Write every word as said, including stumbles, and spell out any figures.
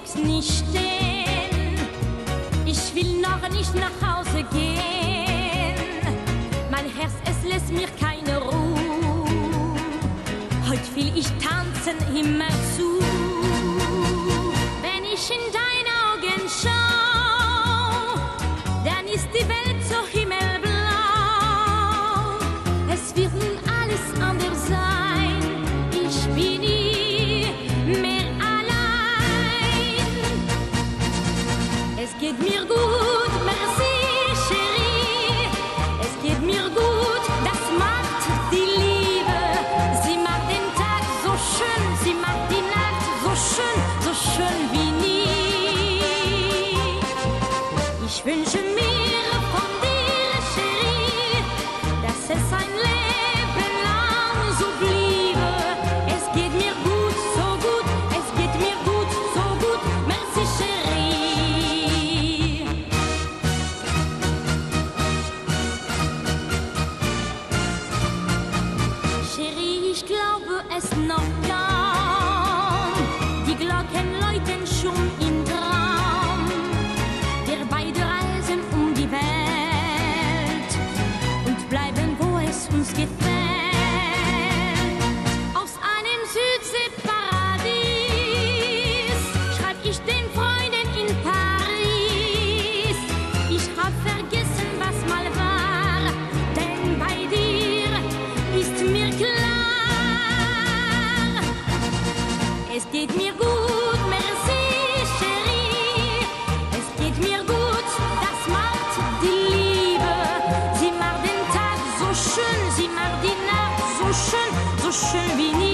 bleib's nicht stehen. Ich will noch nicht nach Hause gehen. Mein Herz, es lässt mir keine Ruhe. Heute will ich tanzen immer zu. Wenn ich in deine Augen schau, dann ist die Welt so himmelblau. Es wird nun alles anders sein. Ich bin nie mehr allein. Es geht mir gut, merci, Chérie. Es geht mir gut, das macht die Liebe. Sie macht den Tag so schön, sie macht die Nacht so schön, so schön wie nie. Ich wünsche mir von dir, Chérie, dass es ein Leben lang so bliebe. Es geht mir gut, so gut, es geht mir gut, so gut, merci, Chérie. Chérie, ich glaube es noch kaum. Die Glocken läuten schon im Traum. Wir beide reisen um die Welt und bleiben, wo es uns gefällt. Aus einem Südseeparadies schreib ich den Freunden in Paris. Ich hab vergessen, was mal war, denn bei dir ist mir klar. Es geht mir gut, merci, Chérie. Es geht mir gut, das macht die Liebe. Sie macht den Tag so schön, sie macht die Nacht so schön, so schön wie nie.